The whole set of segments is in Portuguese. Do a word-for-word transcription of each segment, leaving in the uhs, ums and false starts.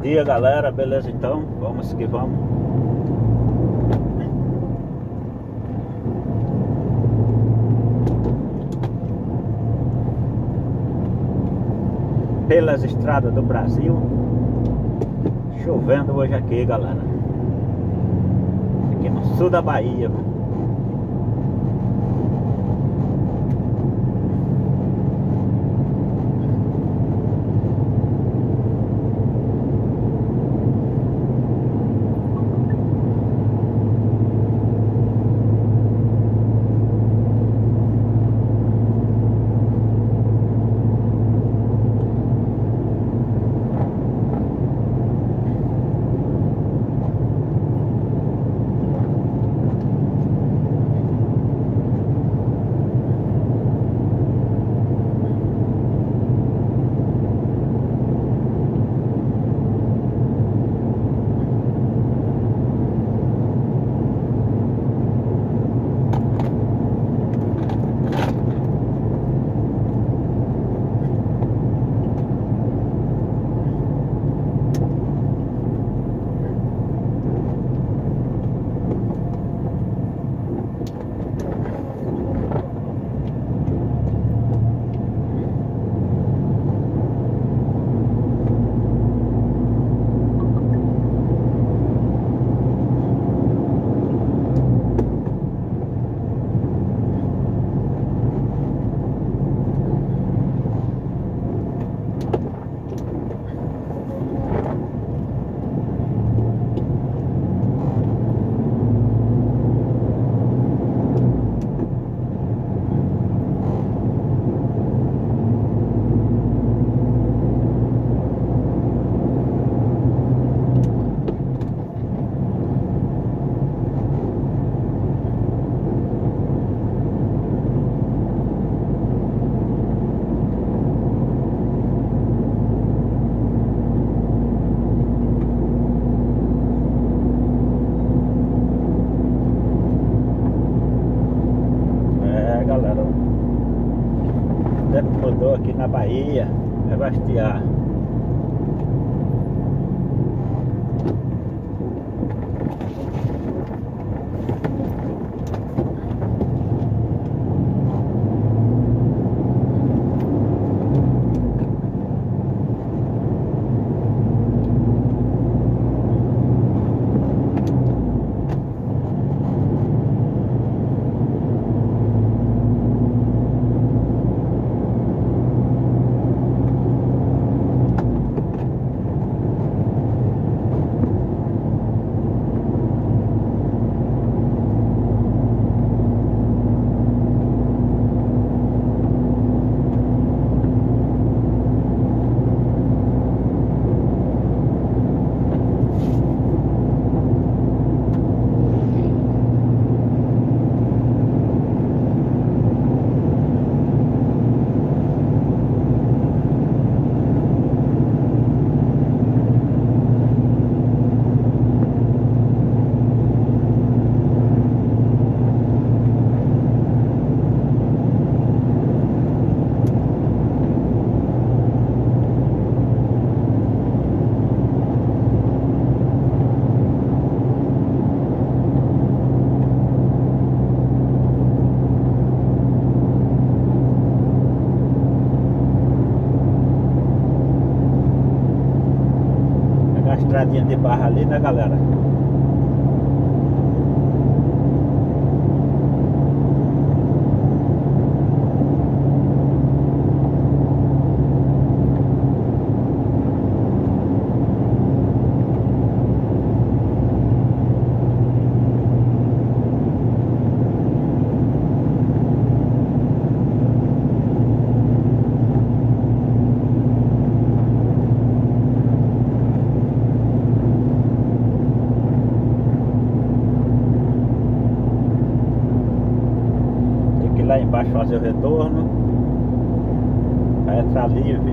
dia, galera, beleza? Então, vamos que vamos. Pelas estradas do Brasil, chovendo hoje aqui, galera, aqui no sul da Bahia. Mudou aqui na Bahia, vai bastear. Estradinha de barra ali, né, galera? Lá embaixo fazer o retorno, vai entrar livre.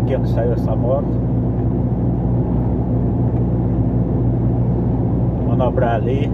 aqui onde saiu essa moto. Manobrar ali.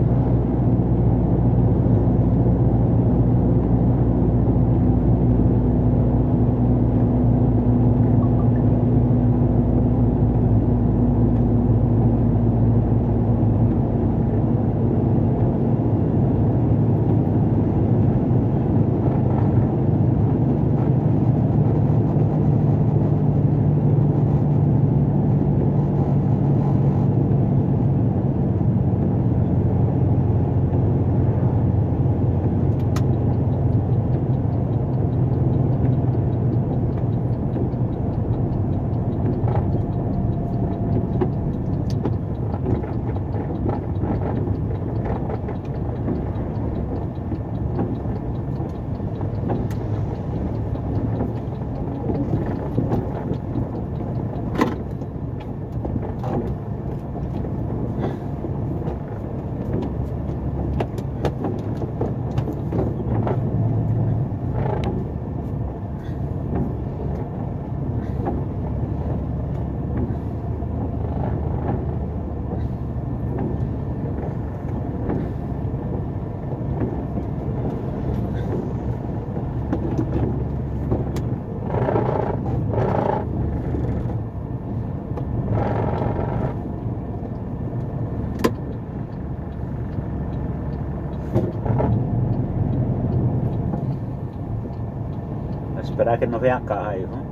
Vou esperar que não venha carro aí, viu?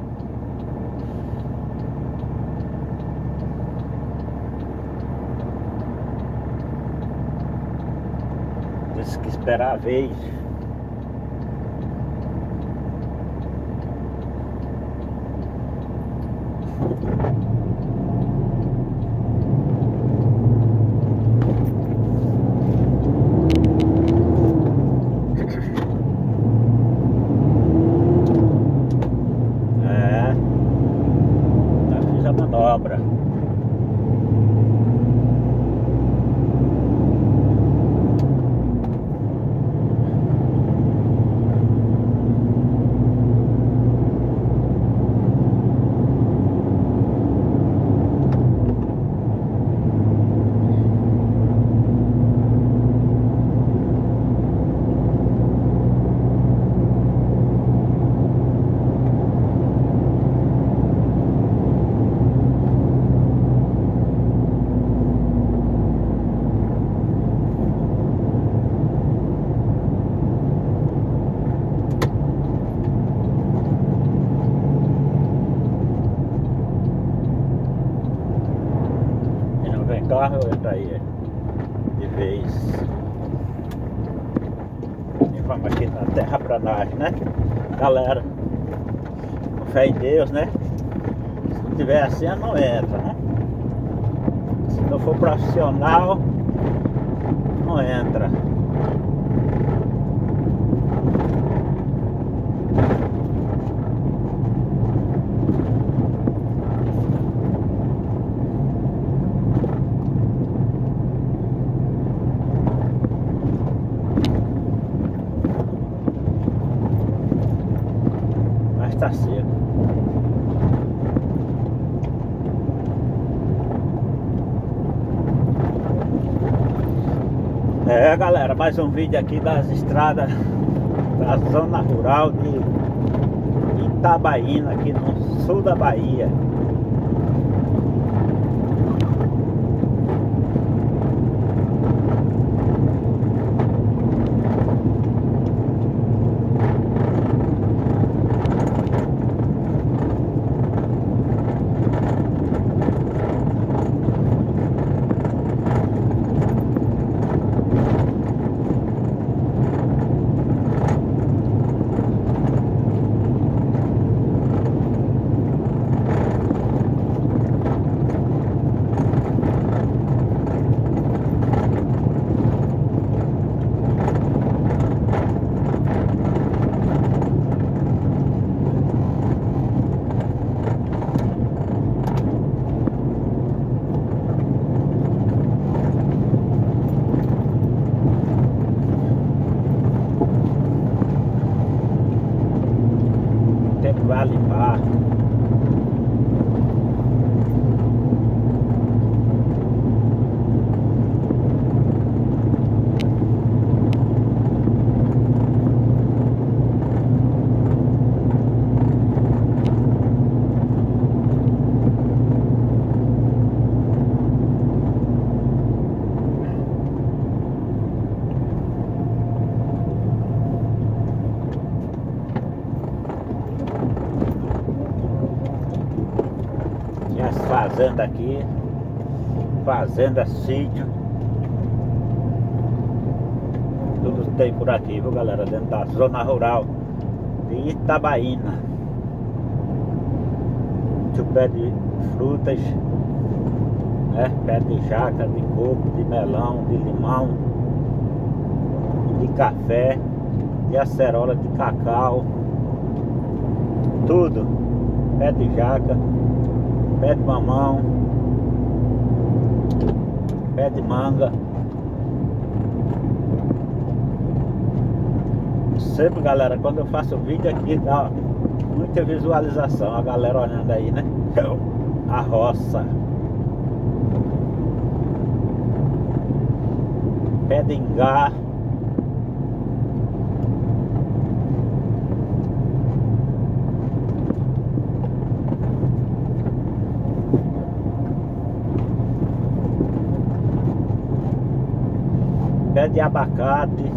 Disse que esperar a vez. Manobra. Carro entra aí de vez. E vamos aqui na terraplanagem, né? Galera, com fé em Deus, né? Se não tiver assim, não entra, né? Se não for profissional, não entra. Tá seco. É, galera, mais um vídeo aqui das estradas da zona rural de Itabaína, aqui no sul da Bahia. as fazendas aqui. Fazenda, sítio. Tudo tem por aqui, viu, galera? Dentro da zona rural de Itabaiana. Muito pé de frutas, né? Pé de jaca, de coco, de melão, de limão, de café, de acerola, de cacau. Tudo. Pé de jaca, pé de mamão, pé de manga. Sempre, galera, quando eu faço vídeo aqui dá muita visualização, a galera olhando aí, né? A roça. Pé de ingá. Pé de abacate.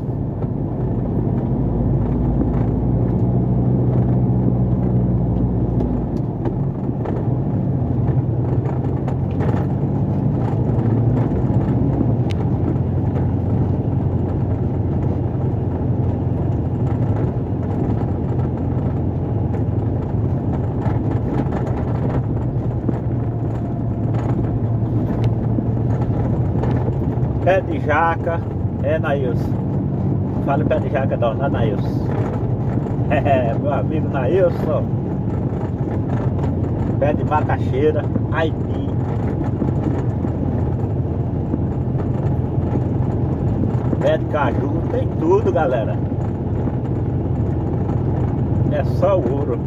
Pé de jaca. É, Nailson. Fala pé de jaca não, né, Nailson? É, meu amigo Nailson. Pé de macaxeira, aipim. Pé de caju, tem tudo, galera. É só ouro.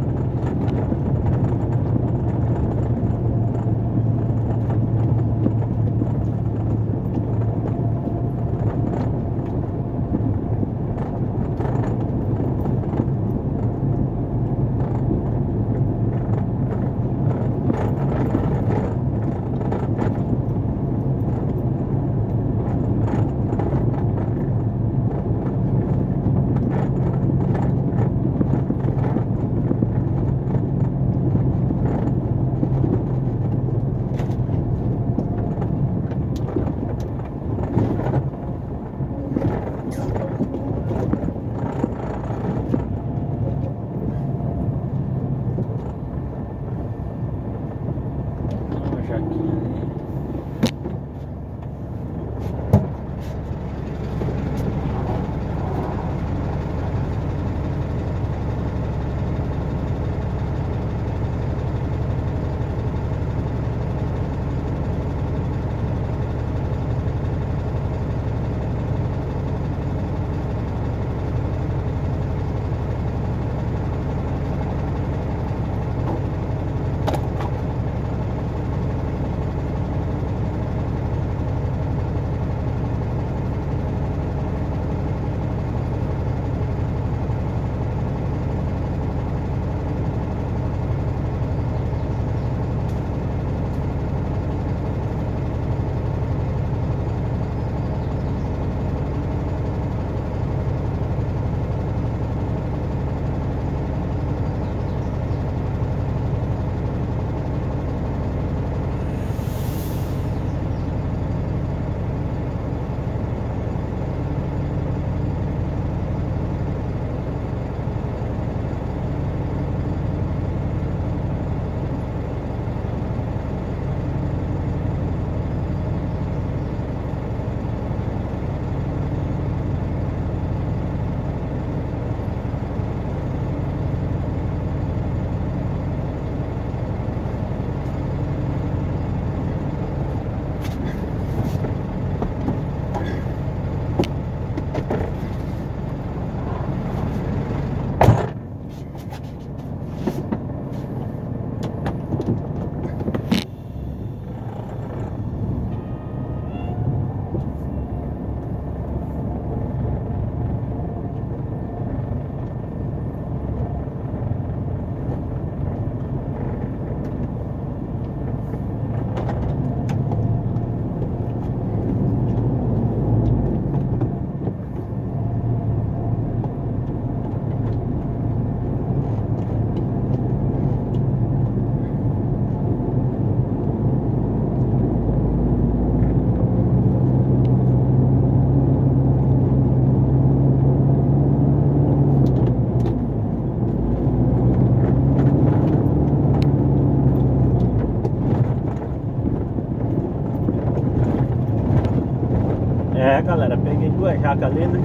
É, galera, peguei duas jacas ali, né?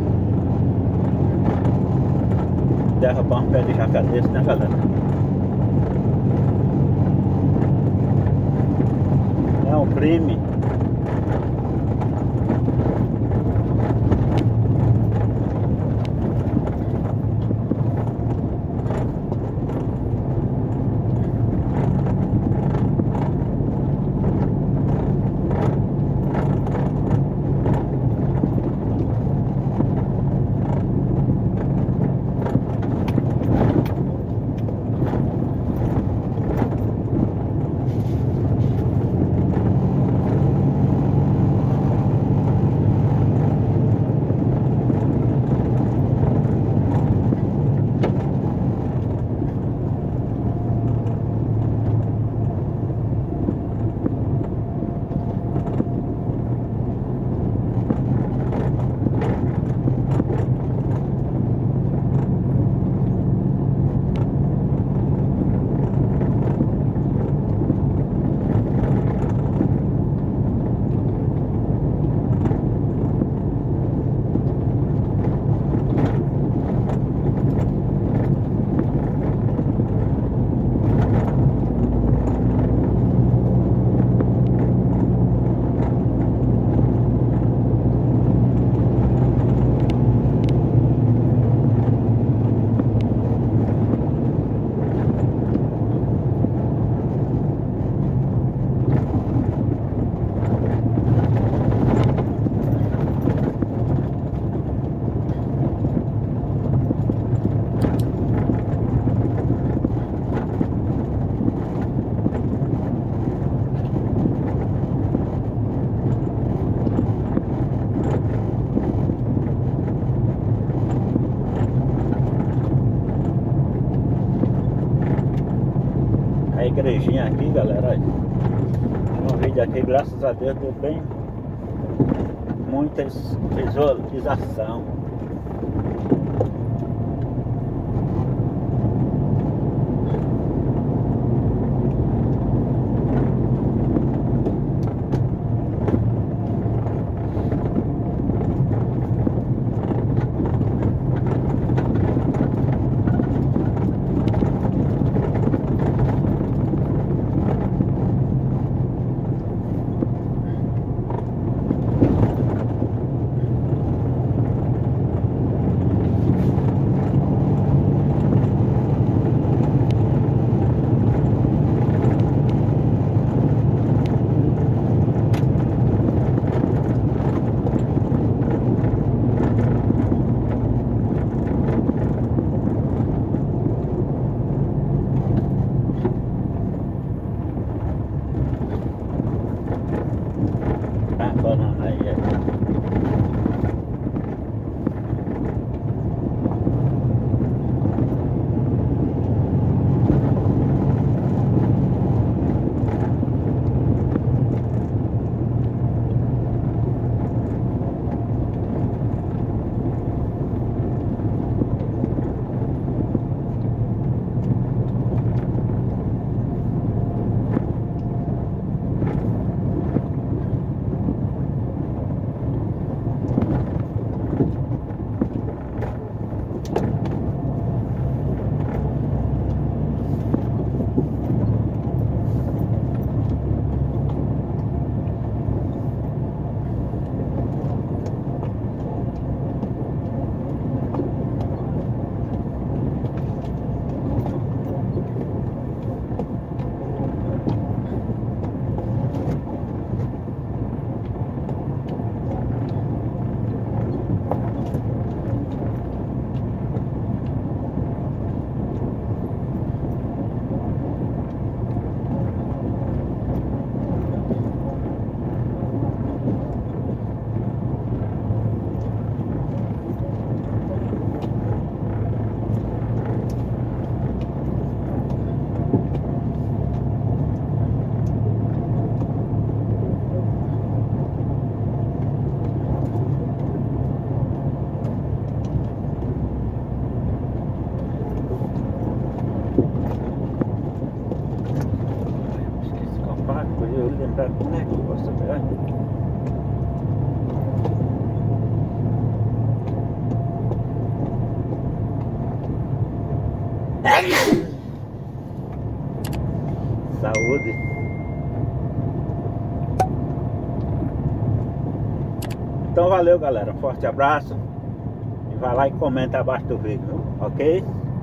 Derrubar um pé de jaca desse, né, galera? É um crime. A igrejinha aqui, galera, olha. Um vídeo aqui, graças a Deus, deu bem muita visualização. Banana aí, é. Esqueci o compasso, eu lembrar como é que eu posso pegar. Saúde. Então valeu, galera. Um forte abraço. E vai lá e comenta abaixo do vídeo, ok?